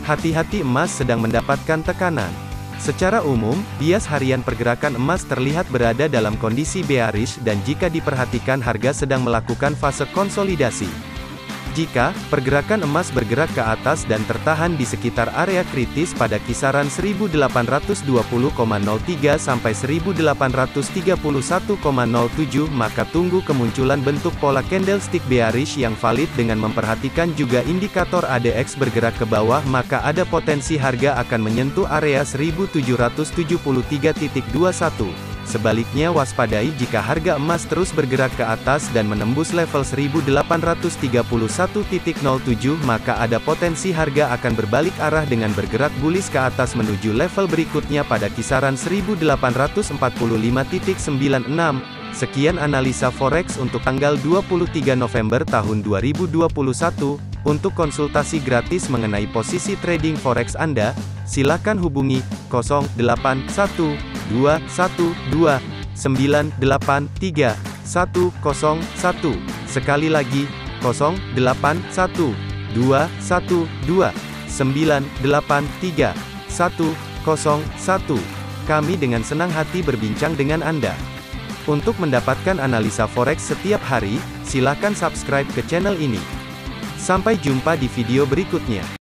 Hati-hati, emas sedang mendapatkan tekanan. Secara umum, bias harian pergerakan emas terlihat berada dalam kondisi bearish dan jika diperhatikan harga sedang melakukan fase konsolidasi. Jika pergerakan emas bergerak ke atas dan tertahan di sekitar area kritis pada kisaran 1820,03 sampai 1831,07, maka tunggu kemunculan bentuk pola candlestick bearish yang valid dengan memperhatikan juga indikator ADX bergerak ke bawah, maka ada potensi harga akan menyentuh area 1773.21. Sebaliknya waspadai jika harga emas terus bergerak ke atas dan menembus level 1831.07, maka ada potensi harga akan berbalik arah dengan bergerak bullish ke atas menuju level berikutnya pada kisaran 1845.96. Sekian analisa forex untuk tanggal 23 November tahun 2021. Untuk konsultasi gratis mengenai posisi trading forex Anda, silakan hubungi 081212983101. Sekali lagi, 081212983101. Kami dengan senang hati berbincang dengan Anda. Untuk mendapatkan analisa forex setiap hari, silakan subscribe ke channel ini. Sampai jumpa di video berikutnya.